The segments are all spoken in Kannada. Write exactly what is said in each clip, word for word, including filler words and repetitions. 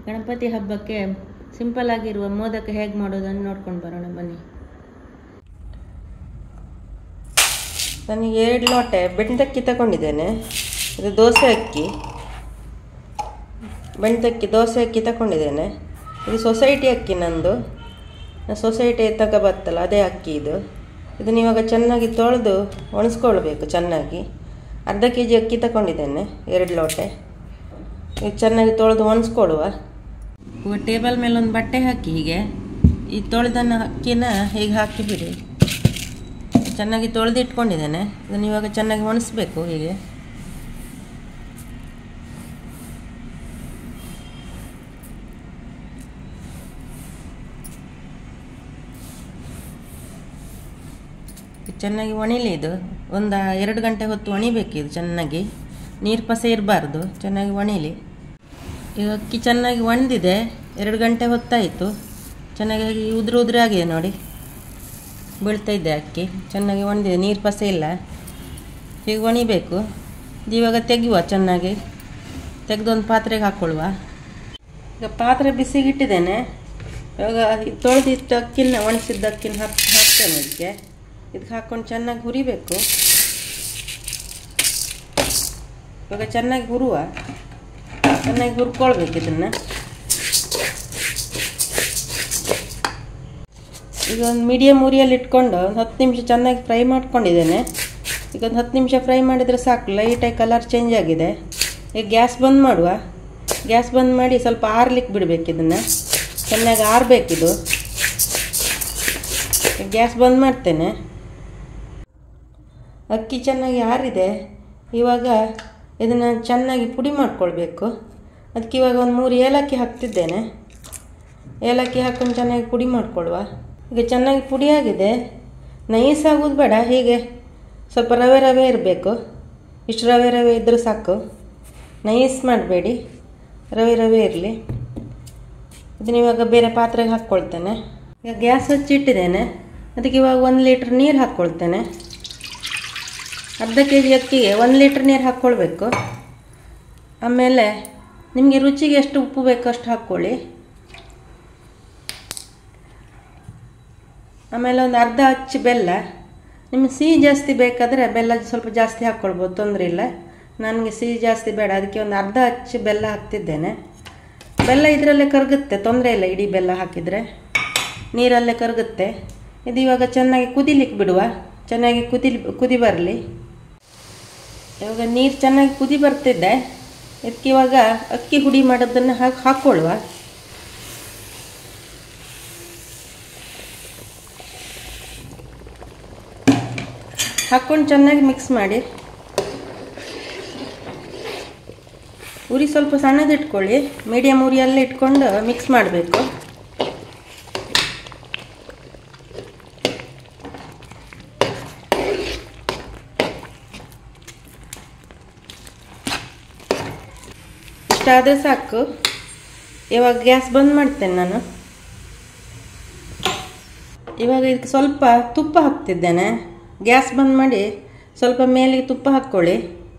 ಗಣಪತಿ ಹಬ್ಬಕ್ಕೆ ಸಿಂಪಲ್ ಆಗಿರುವ ಮೋದಕ ಹೇಗೆ ಮಾಡೋದನ್ನು ನೋಡ್ಕೊಂಡು ಬರೋಣ ಬನ್ನಿ. ನನಗೆ ಎರಡು ಲೋಟೆ ಬೆಣ್ತಕ್ಕಿ ತಗೊಂಡಿದ್ದೇನೆ. ಇದು ದೋಸೆ ಅಕ್ಕಿ, ಬೆಣ್ತಕ್ಕಿ ದೋಸೆ ಅಕ್ಕಿ ತಗೊಂಡಿದ್ದೇನೆ. ಇದು ಸೊಸೈಟಿ ಅಕ್ಕಿ, ನಂದು ಸೊಸೈಟಿ ತಗ ಬರ್ತಲ್ಲ ಅದೇ ಅಕ್ಕಿ ಇದು. ಇದನ್ನ ಇವಾಗ ಚೆನ್ನಾಗಿ ತೊಳೆದು ಒಣಸ್ಕೊಳ್ಬೇಕು ಚೆನ್ನಾಗಿ. ಅರ್ಧ ಕೆ ಜಿ ಅಕ್ಕಿ ತಗೊಂಡಿದ್ದೇನೆ, ಎರಡು ಲೋಟೆ. ಇದು ಚೆನ್ನಾಗಿ ತೊಳೆದು ಒಣಸ್ಕೊಡುವ. ಟೇಬಲ್ ಮೇಲೆ ಒಂದು ಬಟ್ಟೆ ಹಾಕಿ ಹೀಗೆ ಈ ತೊಳೆದನ್ನ ಅಕ್ಕಿನ ಹೀಗೆ ಹಾಕಿಬಿಡಿ. ಚೆನ್ನಾಗಿ ತೊಳೆದು ಇಟ್ಕೊಂಡಿದ್ದೇನೆ. ಇದನ್ನು ಇವಾಗ ಚೆನ್ನಾಗಿ ಒಣಸ್ಬೇಕು ಹೀಗೆ. ಚೆನ್ನಾಗಿ ಒಣಿಲಿ. ಇದು ಒಂದು ಎರಡು ಗಂಟೆ ಹೊತ್ತು ಒಣಿಬೇಕು. ಇದು ಚೆನ್ನಾಗಿ ನೀರು ಪಸೆ ಇರಬಾರ್ದು, ಚೆನ್ನಾಗಿ ಒಣಿಲಿ. ಈಗ ಅಕ್ಕಿ ಚೆನ್ನಾಗಿ ಒಣದಿದೆ, ಎರಡು ಗಂಟೆ ಹೊತ್ತಾಯಿತು. ಚೆನ್ನಾಗಿ ಉದುರು ಉದುರು ಆಗಿದೆ ನೋಡಿ, ಬೀಳ್ತಾ ಇದೆ ಅಕ್ಕಿ. ಚೆನ್ನಾಗಿ ಒಣದಿದೆ, ನೀರು ಪಸೆ ಇಲ್ಲ. ಹೀಗೆ ಒಣಿಬೇಕು. ಇದು ಇವಾಗ ತೆಗೆಯುವ, ಚೆನ್ನಾಗಿ ತೆಗೆದೊಂದು ಪಾತ್ರೆಗೆ ಹಾಕ್ಕೊಳ್ಳುವ. ಈಗ ಪಾತ್ರೆ ಬಿಸಿಗಿಟ್ಟಿದ್ದೇನೆ. ಇವಾಗ ತೊಳೆದಿಟ್ಟು ಅಕ್ಕಿನ ಒಣಸಿದ್ದ ಅಕ್ಕಿನ ಹಾಕಿ ಹಾಕ್ತೇನೆ ಇದಕ್ಕೆ. ಇದಕ್ಕೆ ಹಾಕ್ಕೊಂಡು ಚೆನ್ನಾಗಿ ಹುರಿಬೇಕು. ಇವಾಗ ಚೆನ್ನಾಗಿ ಹುರುವ, ಚೆನ್ನಾಗಿ ಹುರ್ಕೊಳ್ಬೇಕು ಇದನ್ನು. ಈಗ ಒಂದು ಮೀಡಿಯಮ್ ಉರಿಯಲ್ಲಿ ಇಟ್ಕೊಂಡು ಒಂದು ಹತ್ತು ನಿಮಿಷ ಚೆನ್ನಾಗಿ ಫ್ರೈ ಮಾಡ್ಕೊಂಡಿದ್ದೇನೆ. ಈಗ ಒಂದು ಹತ್ತು ನಿಮಿಷ ಫ್ರೈ ಮಾಡಿದರೆ ಸಾಕು. ಲೈಟಾಗಿ ಕಲರ್ ಚೇಂಜ್ ಆಗಿದೆ. ಈಗ ಗ್ಯಾಸ್ ಬಂದ್ ಮಾಡುವ. ಗ್ಯಾಸ್ ಬಂದ್ ಮಾಡಿ ಸ್ವಲ್ಪ ಆರ್ಲಿಕ್ಕೆ ಬಿಡಬೇಕು. ಇದನ್ನು ಚೆನ್ನಾಗಿ ಆರಬೇಕಿದು. ಗ್ಯಾಸ್ ಬಂದ್ ಮಾಡ್ತೇನೆ. ಅಕ್ಕಿ ಚೆನ್ನಾಗಿ ಆರಿದೆ. ಇವಾಗ ಇದನ್ನು ಚೆನ್ನಾಗಿ ಪುಡಿ ಮಾಡ್ಕೊಳ್ಬೇಕು. ಅದಕ್ಕೆ ಇವಾಗ ಒಂದು ಮೂರು ಏಲಕ್ಕಿ ಹಾಕ್ತಿದ್ದೇನೆ. ಏಲಕ್ಕಿ ಹಾಕ್ಕೊಂಡು ಚೆನ್ನಾಗಿ ಪುಡಿ ಮಾಡ್ಕೊಳ್ಳುವ. ಈಗ ಚೆನ್ನಾಗಿ ಪುಡಿ ಆಗಿದೆ. ನೈಸ್ ಆಗೋದು ಬೇಡ, ಹೀಗೆ ಸ್ವಲ್ಪ ರವೆ ರವೆ ಇರಬೇಕು. ಇಷ್ಟು ರವೆ ರವೆ ಇದ್ದರೂ ಸಾಕು, ನೈಸ್ ಮಾಡಬೇಡಿ, ರವೆ ರವೆ ಇರಲಿ. ಇದನ್ನ ಇವಾಗ ಬೇರೆ ಪಾತ್ರೆಗೆ ಹಾಕ್ಕೊಳ್ತೇನೆ. ಈಗ ಗ್ಯಾಸ್ ಹಚ್ಚಿಟ್ಟಿದ್ದೇನೆ. ಅದಕ್ಕೆ ಇವಾಗ ಒಂದು ಲೀಟ್ರ್ ನೀರು ಹಾಕ್ಕೊಳ್ತೇನೆ. ಅರ್ಧ ಕೆ ಜಿ ಅಕ್ಕಿಗೆ ಒಂದು ಲೀಟ್ರ್ ನೀರು ಹಾಕ್ಕೊಳ್ಬೇಕು. ಆಮೇಲೆ ನಿಮಗೆ ರುಚಿಗೆ ಎಷ್ಟು ಉಪ್ಪು ಬೇಕು ಅಷ್ಟು ಹಾಕ್ಕೊಳ್ಳಿ. ಆಮೇಲೆ ಒಂದು ಅರ್ಧ ಅಚ್ಚು ಬೆಲ್ಲ. ನಿಮಗೆ ಸಿಹಿ ಜಾಸ್ತಿ ಬೇಕಾದರೆ ಬೆಲ್ಲ ಸ್ವಲ್ಪ ಜಾಸ್ತಿ ಹಾಕ್ಕೊಳ್ಬೋದು, ತೊಂದರೆ ಇಲ್ಲ. ನನಗೆ ಸಿಹಿ ಜಾಸ್ತಿ ಬೇಡ, ಅದಕ್ಕೆ ಒಂದು ಅರ್ಧ ಅಚ್ಚು ಬೆಲ್ಲ ಹಾಕ್ತಿದ್ದೇನೆ. ಬೆಲ್ಲ ಇದರಲ್ಲೇ ಕರಗುತ್ತೆ, ತೊಂದರೆ ಇಲ್ಲ. ಇಡೀ ಬೆಲ್ಲ ಹಾಕಿದರೆ ನೀರಲ್ಲೇ ಕರಗುತ್ತೆ. ಇದು ಇವಾಗ ಚೆನ್ನಾಗಿ ಕುದಿಲಿಕ್ಕೆ ಬಿಡುವ. ಚೆನ್ನಾಗಿ ಕುದಿ ಕುದಿ ಬರಲಿ. ಇವಾಗ ನೀರು ಚೆನ್ನಾಗಿ ಕುದಿ ಬರ್ತಿದ್ದೆ. ಇದಕ್ಕೆ ಇವಾಗ ಅಕ್ಕಿ ಹುಡಿ ಮಾಡೋದನ್ನು ಹಾಕಿ ಹಾಕ್ಕೊಳ್ಳುವ. ಹಾಕ್ಕೊಂಡು ಚೆನ್ನಾಗಿ ಮಿಕ್ಸ್ ಮಾಡಿ. ಉರಿ ಸ್ವಲ್ಪ ಸಣ್ಣದಿಟ್ಕೊಳ್ಳಿ, ಮೀಡಿಯಮ್ ಉರಿಯಲ್ಲೇ ಇಟ್ಕೊಂಡು ಮಿಕ್ಸ್ ಮಾಡಬೇಕು. ಇಷ್ಟಾದರೆ ಸಾಕು. ಇವಾಗ ಗ್ಯಾಸ್ ಬಂದ್ ಮಾಡ್ತೇನೆ ನಾನು. ಇವಾಗ ಇದಕ್ಕೆ ಸ್ವಲ್ಪ ತುಪ್ಪ ಹಾಕ್ತಿದ್ದೇನೆ. ಗ್ಯಾಸ್ ಬಂದ್ ಮಾಡಿ ಸ್ವಲ್ಪ ಮೇಲಿಗೆ ತುಪ್ಪ ಹಾಕ್ಕೊಳ್ಳಿ.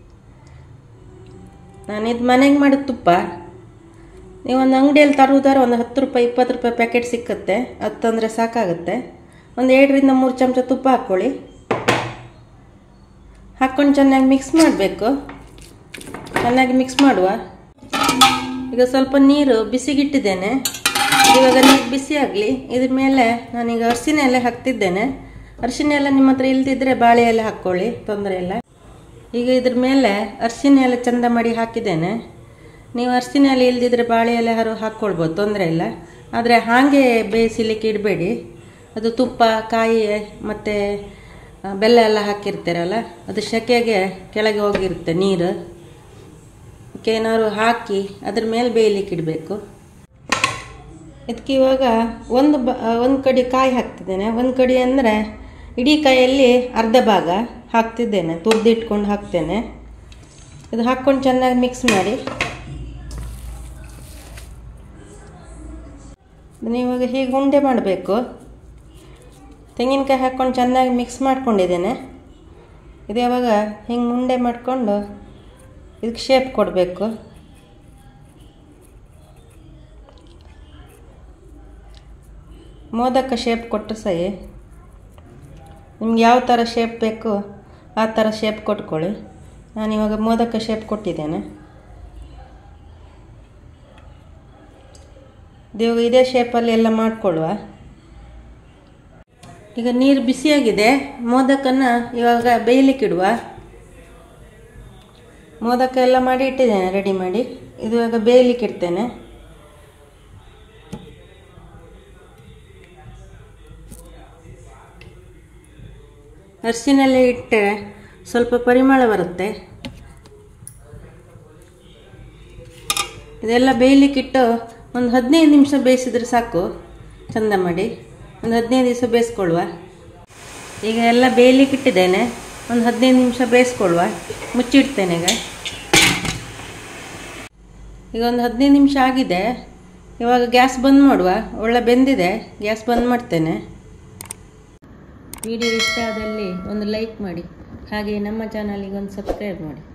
ನಾನು ಇದು ಮನೆಗೆ ಮಾಡಿದ ತುಪ್ಪ. ನೀವು ಒಂದು ಅಂಗಡಿಯಲ್ಲಿ ತರುವುದಾರೆ ಒಂದು ಹತ್ತು ರೂಪಾಯಿ ಇಪ್ಪತ್ತು ರೂಪಾಯಿ ಪ್ಯಾಕೆಟ್ ಸಿಕ್ಕುತ್ತೆ, ಅದು ತಂದರೆ ಸಾಕಾಗುತ್ತೆ. ಒಂದು ಎರಡರಿಂದ ಮೂರು ಚಮಚ ತುಪ್ಪ ಹಾಕ್ಕೊಳ್ಳಿ. ಹಾಕ್ಕೊಂಡು ಚೆನ್ನಾಗಿ ಮಿಕ್ಸ್ ಮಾಡಬೇಕು. ಚೆನ್ನಾಗಿ ಮಿಕ್ಸ್ ಮಾಡುವ. ಈಗ ಸ್ವಲ್ಪ ನೀರು ಬಿಸಿಗಿಟ್ಟಿದ್ದೇನೆ. ಇವಾಗ ನೀರು ಬಿಸಿ ಆಗಲಿ. ಇದ್ರ ಮೇಲೆ ನಾನೀಗ ಅರಿಶಿನ ಎಲೆ ಹಾಕ್ತಿದ್ದೇನೆ. ಅರಿಶಿನ ಎಲೆ ನಿಮ್ಮ ಹತ್ರ ಇಲ್ದಿದ್ರೆ ಬಾಳೆ ಎಲೆ ಹಾಕ್ಕೊಳ್ಳಿ, ತೊಂದರೆ ಇಲ್ಲ. ಈಗ ಇದ್ರ ಮೇಲೆ ಅರಿಶಿನ ಎಲೆ ಚಂದ ಮಾಡಿ ಹಾಕಿದ್ದೇನೆ. ನೀವು ಅರಿಶಿನ ಎಲೆ ಇಲ್ದಿದ್ರೆ ಬಾಳೆ ಎಲೆ ಹರು ಹಾಕ್ಕೊಳ್ಬೋದು, ತೊಂದರೆ ಇಲ್ಲ. ಆದರೆ ಹಾಗೆ ಬೇಯಿಸಲಿಕ್ಕೆ ಇಡಬೇಡಿ. ಅದು ತುಪ್ಪ, ಕಾಯಿ ಮತ್ತು ಬೆಲ್ಲ ಎಲ್ಲ ಹಾಕಿರ್ತೀರಲ್ಲ, ಅದು ಸೆಕೆಗೆ ಕೆಳಗೆ ಹೋಗಿರುತ್ತೆ ನೀರು. ಏನಾದ್ರು ಹಾಕಿ ಅದ್ರ ಮೇಲೆ ಬೇಯಲಿಕ್ಕೆ ಇಡಬೇಕು. ಇದಕ್ಕೆ ಇವಾಗ ಒಂದು ಬ ಒಂದು ಕಡಿ ಕಾಯಿ ಹಾಕ್ತಿದ್ದೇನೆ. ಒಂದು ಕಡಿ ಅಂದರೆ ಇಡೀ ಕಾಯಲ್ಲಿ ಅರ್ಧ ಭಾಗ ಹಾಕ್ತಿದ್ದೇನೆ, ತುರಿದಿಟ್ಕೊಂಡು ಹಾಕ್ತೇನೆ. ಇದು ಹಾಕ್ಕೊಂಡು ಚೆನ್ನಾಗಿ ಮಿಕ್ಸ್ ಮಾಡಿ. ಇವಾಗ ಹೀಗೆ ಉಂಡೆ ಮಾಡಬೇಕು. ತೆಂಗಿನಕಾಯಿ ಹಾಕ್ಕೊಂಡು ಚೆನ್ನಾಗಿ ಮಿಕ್ಸ್ ಮಾಡ್ಕೊಂಡಿದ್ದೇನೆ. ಇದು ಯಾವಾಗ ಹಿಂಗೆ ಉಂಡೆ ಮಾಡಿಕೊಂಡು ಇದಕ್ಕೆ ಶೇಪ್ ಕೊಡಬೇಕು. ಮೋದಕ ಶೇಪ್ ಕೊಟ್ಟರೆ ಸಹಿ. ನಿಮ್ಗೆ ಯಾವ ಥರ ಶೇಪ್ ಬೇಕು ಆ ಥರ ಶೇಪ್ ಕೊಟ್ಕೊಳ್ಳಿ. ನಾನಿವಾಗ ಮೋದಕ ಶೇಪ್ ಕೊಟ್ಟಿದ್ದೇನೆ. ಇವಾಗ ಇದೇ ಶೇಪಲ್ಲಿ ಎಲ್ಲ ಮಾಡಿಕೊಳ್ಳುವ. ಈಗ ನೀರು ಬಿಸಿಯಾಗಿದೆ. ಮೋದಕನ್ನು ಇವಾಗ ಬೇಯಲಿಕ್ಕಿಡುವ. ಮೋದಕ ಎಲ್ಲ ಮಾಡಿ ಇಟ್ಟಿದ್ದೇನೆ ರೆಡಿ ಮಾಡಿ. ಇದು ಇವಾಗ ಬೇಯಲಿಕ್ಕೆ ಇಡ್ತೇನೆ. ಅರಿಶಿನಲ್ಲಿ ಇಟ್ಟರೆ ಸ್ವಲ್ಪ ಪರಿಮಳ ಬರುತ್ತೆ. ಇದೆಲ್ಲ ಬೇಯಲಿಕ್ಕಿಟ್ಟು ಒಂದು ಹದಿನೈದು ನಿಮಿಷ ಬೇಯಿಸಿದ್ರೆ ಸಾಕು. ಚಂದ ಮಾಡಿ ಒಂದು ಹದಿನೈದು ದಿವಸ ಬೇಯಿಸ್ಕೊಳ್ಳುವ. ಈಗ ಎಲ್ಲ ಬೇಯಲಿಕ್ಕೆ ಇಟ್ಟಿದ್ದೇನೆ. ಒಂದು ಹದಿನೈದು ನಿಮಿಷ ಬೇಯಿಸ್ಕೊಳ್ಳುವ. ಮುಚ್ಚಿಡ್ತೇನೆ. ಈಗ ಈಗ ಒಂದು ಹದಿನೈದು ನಿಮಿಷ ಆಗಿದೆ. ಇವಾಗ ಗ್ಯಾಸ್ ಬಂದ್ ಮಾಡುವ. ಒಳ್ಳೆ ಬೆಂದಿದೆ. ಗ್ಯಾಸ್ ಬಂದ್ ಮಾಡ್ತೇನೆ. ವಿಡಿಯೋ ಇಷ್ಟ ಆದಲ್ಲಿ ಒಂದು ಲೈಕ್ ಮಾಡಿ, ಹಾಗೆ ನಮ್ಮ ಚಾನಲಿಗೆ ಒಂದು ಸಬ್ಸ್ಕ್ರೈಬ್ ಮಾಡಿ.